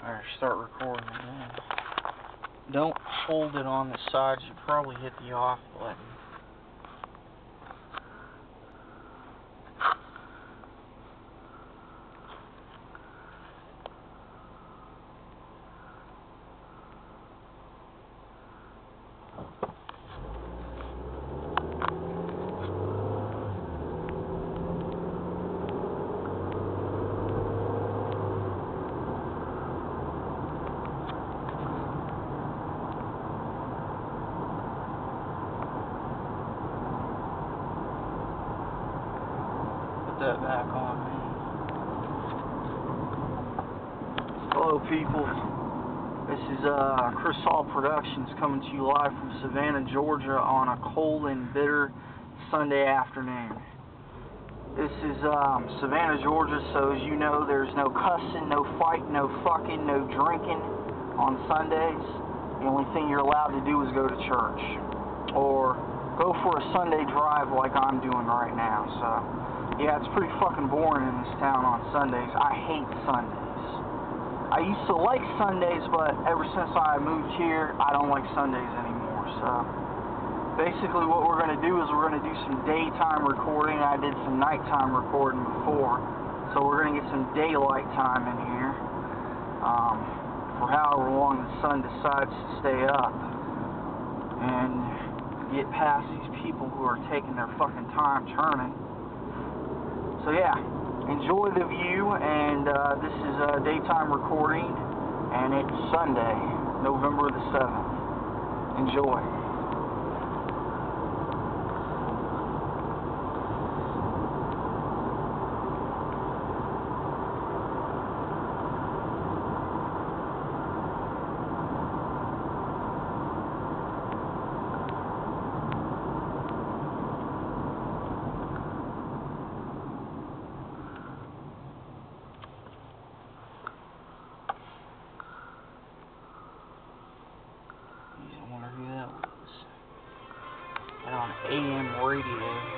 Alright, start recording again. Don't hold it on the sides, you probably hit the off button. That back on me. Hello people, this is Chris Hall Productions coming to you live from Savannah, Georgia on a cold and bitter Sunday afternoon. This is Savannah, Georgia, so as you know there's no cussing, no fighting, no fucking, no drinking on Sundays. The only thing you're allowed to do is go to church or go for a Sunday drive like I'm doing right now. So yeah, it's pretty fucking boring in this town on Sundays. I hate Sundays. I used to like Sundays, but ever since I moved here, I don't like Sundays anymore. So basically what we're going to do is we're going to do some daytime recording. I did some nighttime recording before. So we're going to get some daylight time in here for however long the sun decides to stay up. And get past these people who are taking their fucking time turning. So yeah, enjoy the view, and this is a daytime recording, and it's Sunday, November the 7th. Enjoy. I wonder who that was. And on AM radio.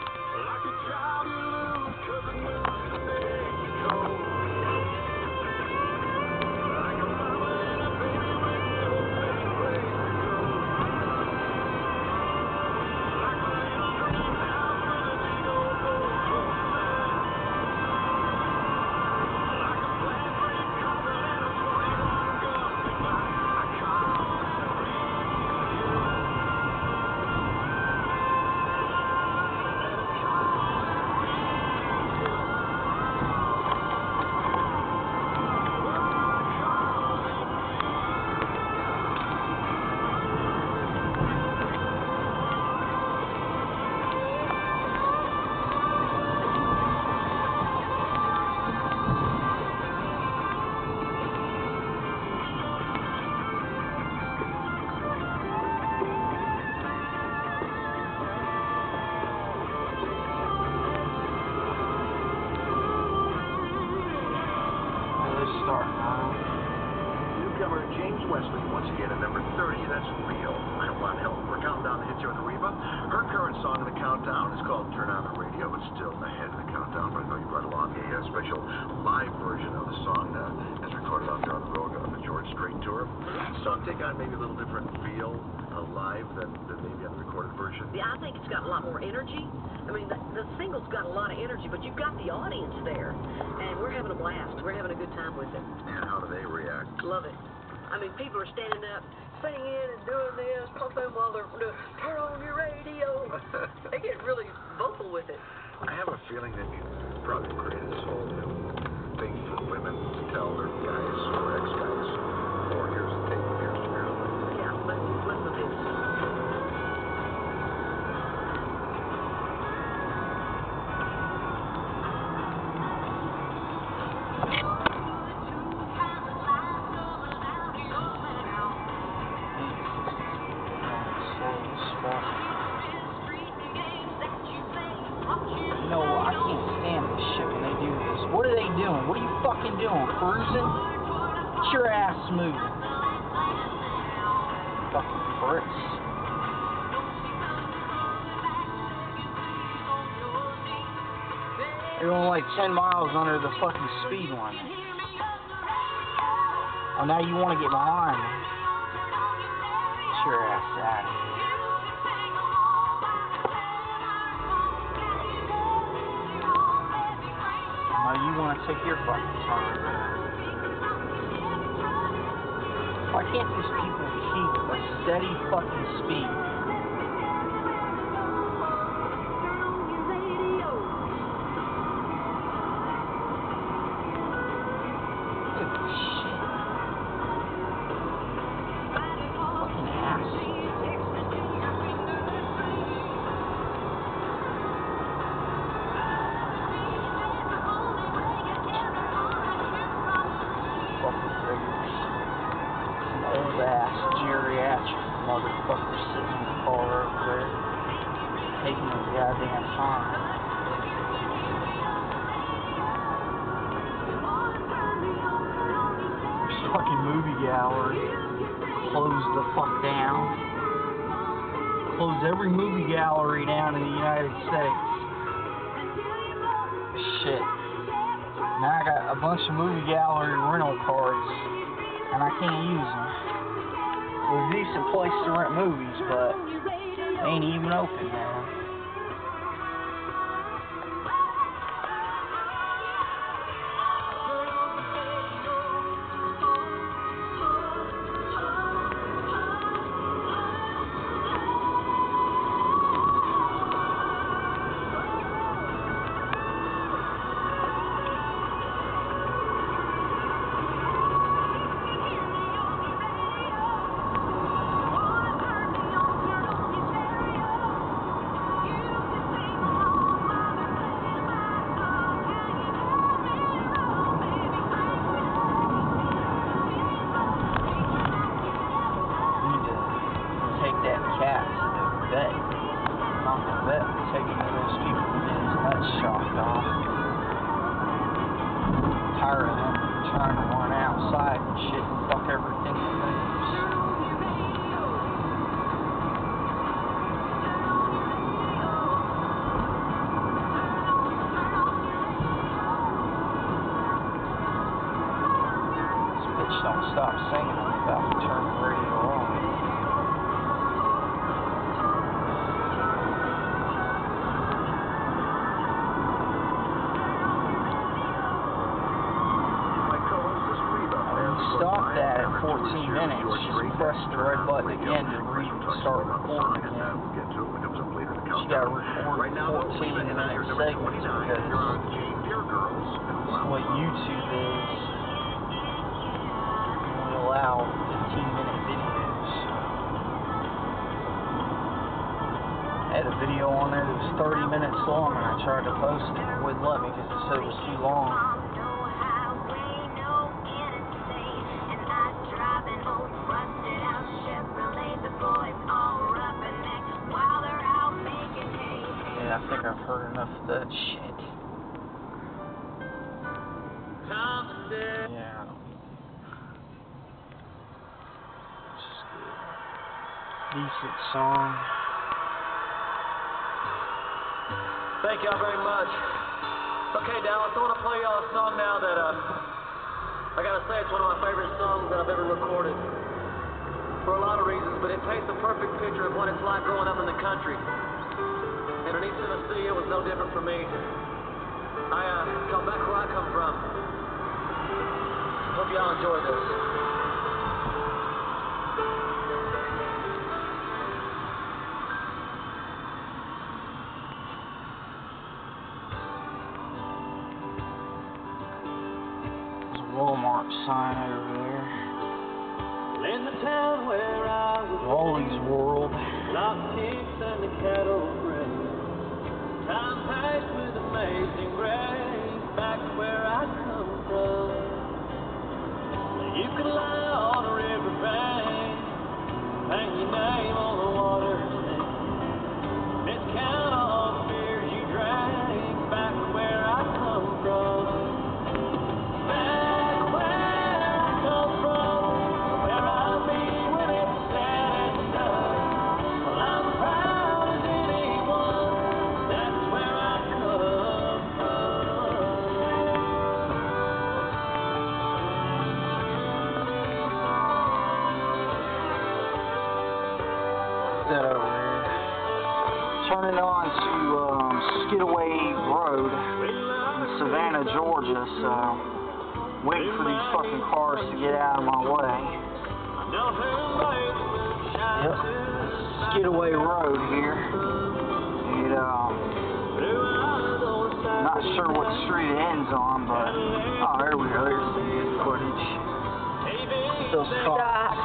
Newcomer James Wesley once again at number 30. That's Real. I Want Help. We're counting down the hits here on the Reba. Her current song in the countdown is called Turn On the Radio. It's still ahead of the countdown, but I know you brought along a special live version of the song as recorded out there on the road on the George Strait tour. Does the song take on maybe a little different feel live than maybe on the recorded version? Yeah, I think it's got a lot more energy. I mean, the single's got a lot of energy, but you've got the audience there, and we're having a blast. We're having a good time with it. And how do they react? Love it. I mean, people are standing up, singing and doing this, pumping while they're doing, turn on your radio. They get really vocal with it. I have a feeling that you probably created this whole new thing for women to tell their guys or ex-guys, oh, here's the tape, here's the real. Yeah, let's listen to this. You know, I can't stand this shit when they do this. What are they doing? What are you fucking doing? Cruising? Get your ass moving. Fucking pricks. They're going like 10 miles under the fucking speed limit. Oh, now you want to get behind me. Get your ass out of here. No, you want to take your fucking time. Why can't these people keep a steady fucking speed? Look at this shit. Fucking ass. Fucking figures. Some old ass geriatric motherfucker sitting in the car over there, taking his goddamn time. This fucking movie gallery closed the fuck down. Closed every movie gallery down in the United States. Shit. Now I got a bunch of movie gallery rental cards, and I can't use them. It was a decent place to rent movies, but they ain't even open now. That cat to the vet. Not the vet, take him to those people and get his nuts chopped off. Tired of him trying to run outside and shit and fuck everything that moves. This bitch don't stop singing. I'm about to turn the radio on. Stopped that at 14 minutes. Just press the red button again to start recording again. She got to record 14-minute segments because what YouTube is, only allow 15-minute videos. I had a video on there that was 30 minutes long, and I tried to post it. It wouldn't let me because it said it was too long. Yeah, I think I've heard enough of that shit. Yeah, I don't need it. It's just good. Decent song. Thank y'all very much. Okay, Dallas, I want to play y'all a song now that, I gotta say it's one of my favorite songs that I've ever recorded. For a lot of reasons, but it paints a perfect picture of what it's like growing up in the country. And in East Tennessee, it was no different for me. I come back where I come from. Hope y'all enjoy this. There's a Walmart sign over there. In the town where I was Wally's World. locked pigs and the cattle bred. Time passed with amazing grace back where I come from. You could lie on a river bank, hang your name on the water, miscount all the beers you drank back where I come from. Back where I come from, where I'll be when it's said and done. Well, I'm proud as anyone, that's where I come from. turning on to Skidaway Road in Savannah, Georgia, so waiting for these fucking cars to get out of my way. Yep, Skidaway Road here. And, not sure what street it ends on, but oh, there we go. There's some good footage. Those cars.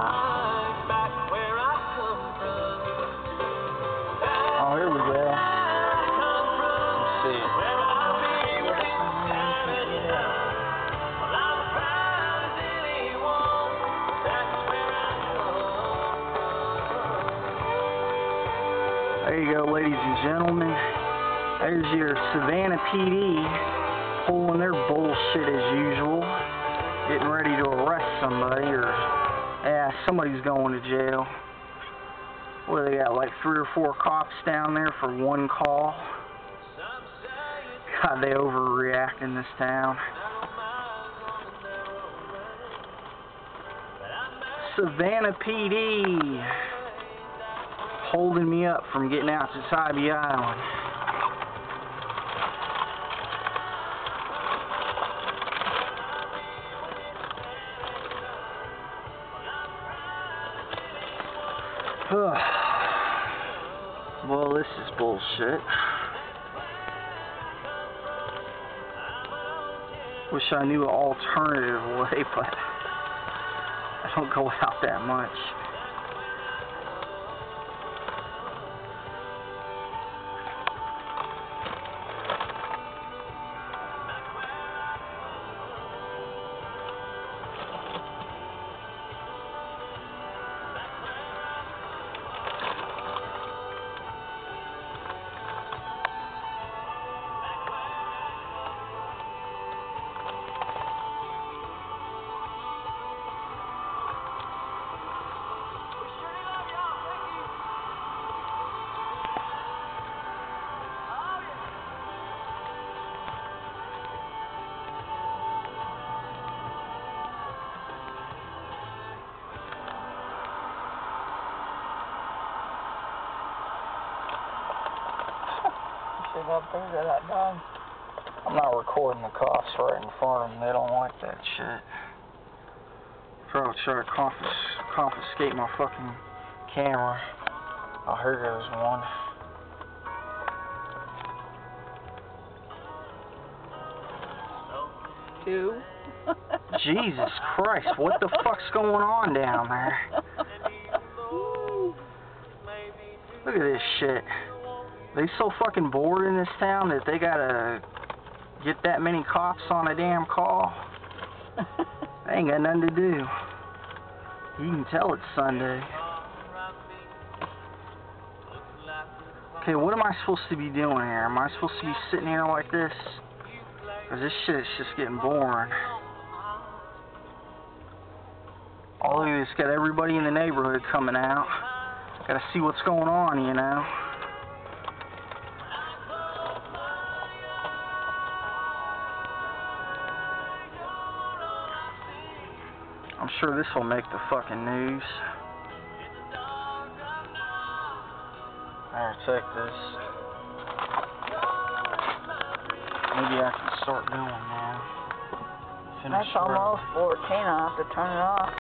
Oh, here we go. Let's see. There you go, ladies and gentlemen. There's your Savannah PD pulling their bullshit as usual, getting ready to arrest somebody, or yeah, somebody's going to jail. What do they got, like 3 or 4 cops down there for one call? God, they overreact in this town. Savannah PD holding me up from getting out to Tybee Island. Well, this is bullshit. Wish I knew an alternative way, but I don't go out that much. I'm not recording the cops right in front of them. They don't like that shit. Probably try to confiscate my fucking camera. Oh, here goes one. Two. Jesus Christ, what the fuck's going on down there? Look at this shit. They so fucking bored in this town that they gotta get that many cops on a damn call. They ain't got nothing to do. You can tell it's Sunday. Okay, what am I supposed to be doing here? Am I supposed to be sitting here like this? Because this shit's just getting boring. Oh, look at this. Got everybody in the neighborhood coming out. Gotta see what's going on, you know. I'm sure this will make the fucking news. Alright, check this. Maybe I can start going now. That's almost 14. I'll have to turn it off.